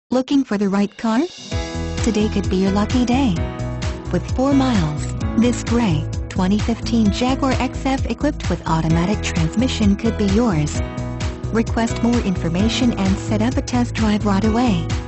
Looking for the right car? Today could be your lucky day. With 4 miles, this gray, 2015 Jaguar XF equipped with automatic transmission could be yours. Request more information and set up a test drive right away.